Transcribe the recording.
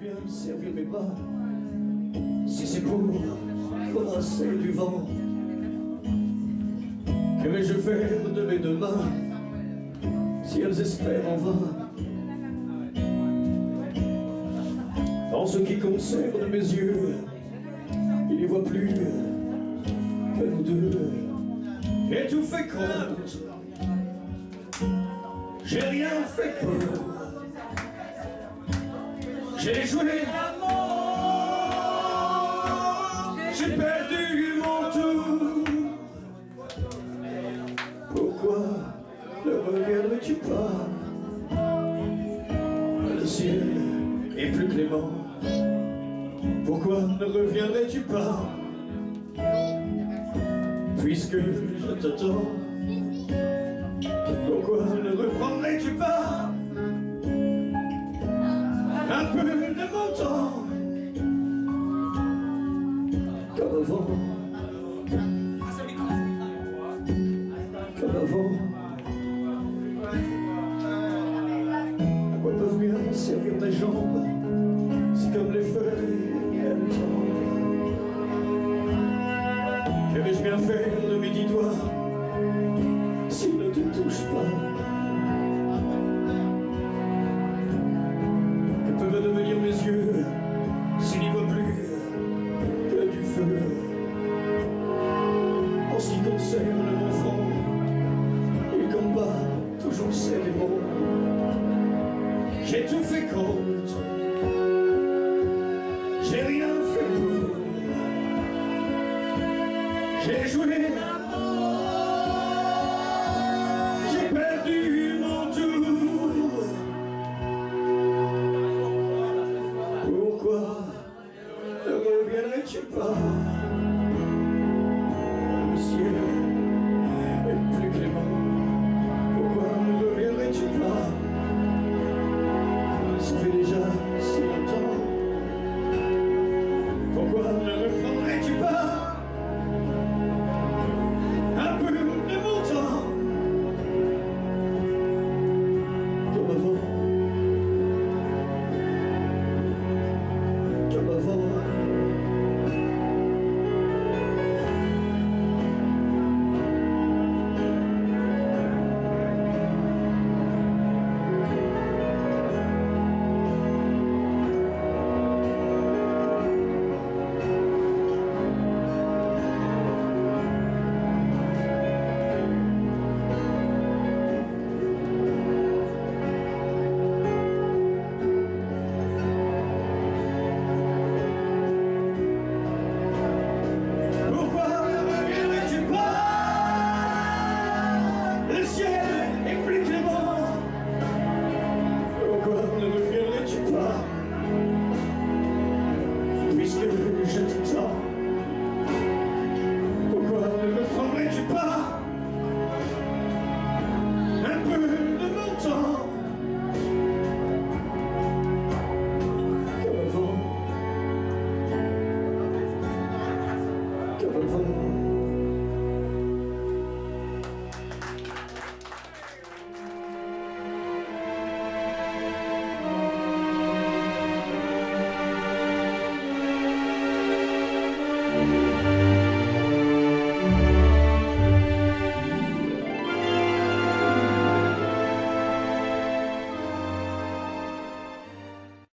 bien me servir mes bras si c'est pour brasser du vent? Que vais-je faire de mes deux mains si elles espèrent en vain? En ce qui concerne mes yeux, il n'y voit plus que nous deux. Et tout fait compte, j'ai rien fait pour. J'ai joué l'amour, j'ai perdu mon tour. Pourquoi ne regardes-tu pas? Le ciel est plus clément. Pourquoi ne reviendrais-tu pas? Puisque je t'attends, pourquoi ne reprendrais-tu pas un peu de mon temps comme avant? Comme avant. À quoi peuvent bien servir tes jambes si comme les feuilles elles tombent? Que vais-je bien faire de